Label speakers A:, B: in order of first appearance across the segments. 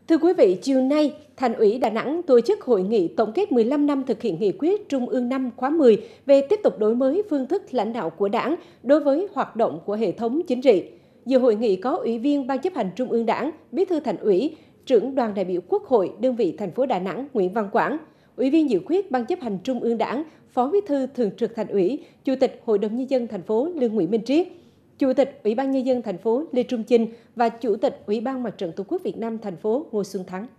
A: Thưa quý vị, chiều nay, Thành ủy Đà Nẵng tổ chức hội nghị tổng kết 15 năm thực hiện nghị quyết Trung ương 5 khóa 10 về tiếp tục đổi mới phương thức lãnh đạo của Đảng đối với hoạt động của hệ thống chính trị. Dự hội nghị có Ủy viên Ban chấp hành Trung ương Đảng, Bí thư Thành ủy, Trưởng đoàn đại biểu Quốc hội đơn vị thành phố Đà Nẵng Nguyễn Văn Quảng, Ủy viên dự khuyết Ban chấp hành Trung ương Đảng, Phó Bí thư Thường trực Thành ủy, Chủ tịch Hội đồng Nhân dân thành phố Lương Nguyễn Minh Triết, Chủ tịch Ủy ban Nhân dân thành phố Lê Trung Chinh và Chủ tịch Ủy ban Mặt trận Tổ quốc Việt Nam thành phố Ngô Xuân Thắng.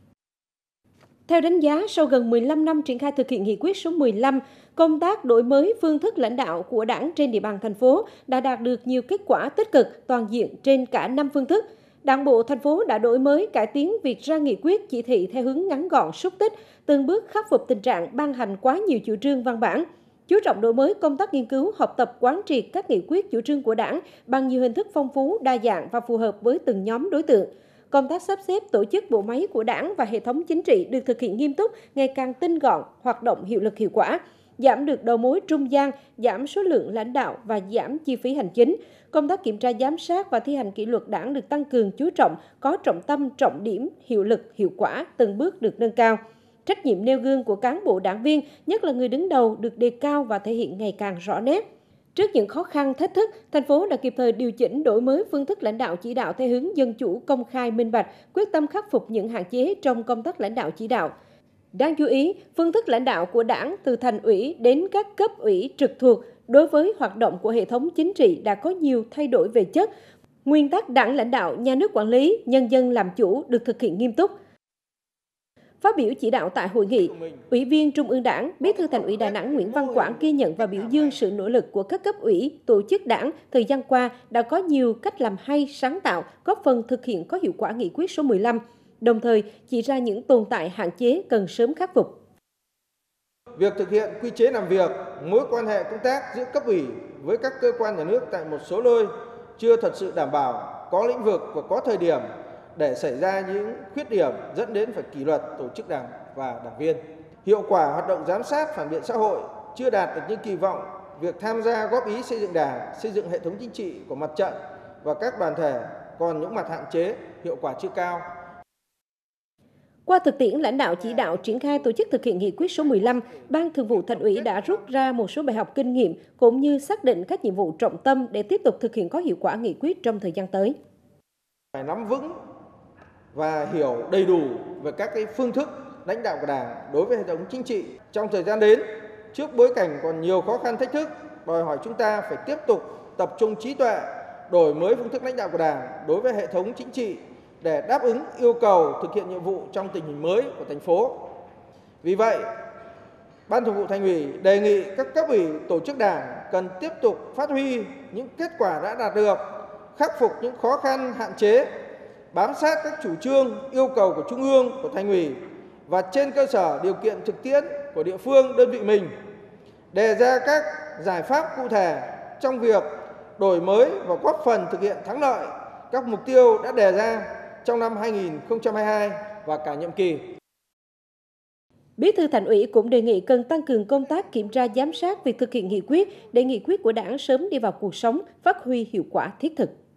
A: Theo đánh giá, sau gần 15 năm triển khai thực hiện nghị quyết số 15, công tác đổi mới phương thức lãnh đạo của Đảng trên địa bàn thành phố đã đạt được nhiều kết quả tích cực toàn diện trên cả 5 phương thức. Đảng bộ thành phố đã đổi mới cải tiến việc ra nghị quyết chỉ thị theo hướng ngắn gọn xúc tích, từng bước khắc phục tình trạng ban hành quá nhiều chủ trương văn bản. Chú trọng đổi mới công tác nghiên cứu, học tập quán triệt các nghị quyết chủ trương của Đảng bằng nhiều hình thức phong phú, đa dạng và phù hợp với từng nhóm đối tượng. Công tác sắp xếp tổ chức bộ máy của Đảng và hệ thống chính trị được thực hiện nghiêm túc, ngày càng tinh gọn, hoạt động hiệu lực hiệu quả, giảm được đầu mối trung gian, giảm số lượng lãnh đạo và giảm chi phí hành chính. Công tác kiểm tra giám sát và thi hành kỷ luật Đảng được tăng cường chú trọng, có trọng tâm, trọng điểm, hiệu lực, hiệu quả, từng bước được nâng cao. Trách nhiệm nêu gương của cán bộ đảng viên, nhất là người đứng đầu, được đề cao và thể hiện ngày càng rõ nét. Trước những khó khăn, thách thức, thành phố đã kịp thời điều chỉnh đổi mới phương thức lãnh đạo chỉ đạo theo hướng dân chủ, công khai, minh bạch, quyết tâm khắc phục những hạn chế trong công tác lãnh đạo chỉ đạo. Đáng chú ý, phương thức lãnh đạo của Đảng từ thành ủy đến các cấp ủy trực thuộc đối với hoạt động của hệ thống chính trị đã có nhiều thay đổi về chất. Nguyên tắc Đảng lãnh đạo, nhà nước quản lý, nhân dân làm chủ được thực hiện nghiêm túc. Phát biểu chỉ đạo tại hội nghị, Ủy viên Trung ương Đảng, Bí thư Thành ủy Đà Nẵng Nguyễn Văn Quảng ghi nhận và biểu dương sự nỗ lực của các cấp ủy, tổ chức Đảng thời gian qua đã có nhiều cách làm hay, sáng tạo, góp phần thực hiện có hiệu quả nghị quyết số 15, đồng thời chỉ ra những tồn tại hạn chế cần sớm khắc phục.
B: Việc thực hiện quy chế làm việc, mối quan hệ công tác giữa cấp ủy với các cơ quan nhà nước tại một số nơi chưa thật sự đảm bảo, có lĩnh vực và có thời điểm để xảy ra những khuyết điểm dẫn đến phải kỷ luật tổ chức đảng và đảng viên. Hiệu quả hoạt động giám sát phản biện xã hội chưa đạt được như kỳ vọng, việc tham gia góp ý xây dựng đảng, xây dựng hệ thống chính trị của mặt trận và các đoàn thể còn những mặt hạn chế, hiệu quả chưa cao.
A: Qua thực tiễn lãnh đạo chỉ đạo triển khai tổ chức thực hiện nghị quyết số 15, Ban Thường vụ Thành ủy đã rút ra một số bài học kinh nghiệm cũng như xác định các nhiệm vụ trọng tâm để tiếp tục thực hiện có hiệu quả nghị quyết trong thời gian tới.
B: Phải nắm vững và hiểu đầy đủ về các phương thức lãnh đạo của Đảng đối với hệ thống chính trị trong thời gian đến. Trước bối cảnh còn nhiều khó khăn thách thức, đòi hỏi chúng ta phải tiếp tục tập trung trí tuệ, đổi mới phương thức lãnh đạo của Đảng đối với hệ thống chính trị để đáp ứng yêu cầu thực hiện nhiệm vụ trong tình hình mới của thành phố. Vì vậy, Ban Thường vụ Thành ủy đề nghị các cấp ủy tổ chức Đảng cần tiếp tục phát huy những kết quả đã đạt được, khắc phục những khó khăn hạn chế, bám sát các chủ trương, yêu cầu của Trung ương, của Thành ủy và trên cơ sở điều kiện thực tiễn của địa phương, đơn vị mình, đề ra các giải pháp cụ thể trong việc đổi mới và góp phần thực hiện thắng lợi các mục tiêu đã đề ra trong năm 2022 và cả nhiệm kỳ.
A: Bí thư Thành ủy cũng đề nghị cần tăng cường công tác kiểm tra giám sát việc thực hiện nghị quyết để nghị quyết của Đảng sớm đi vào cuộc sống, phát huy hiệu quả thiết thực.